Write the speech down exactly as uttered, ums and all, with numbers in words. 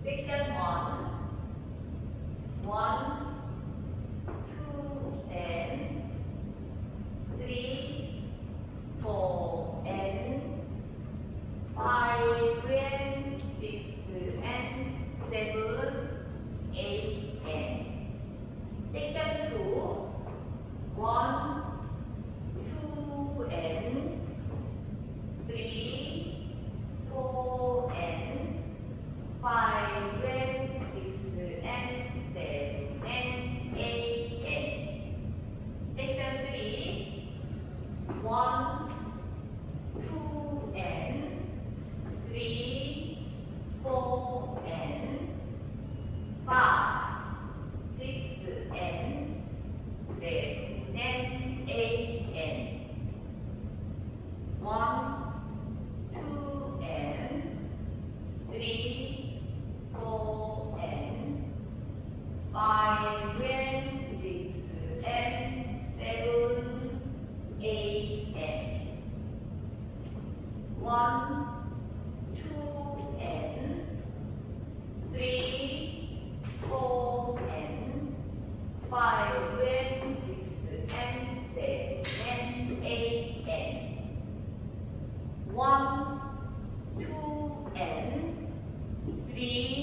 Section one, one, two, and three, four, and five, and six, and seven, eight, and section two, one, two, and three, four, and five, and six, and seven, and eight, and section three, one, two, and three, four, and five, six, and seven, and eight, and one, two, and three, four, and five, and six, and seven, eight, and one, two, and three, four, and five, and six, and seven, and eight, and one, two, and three,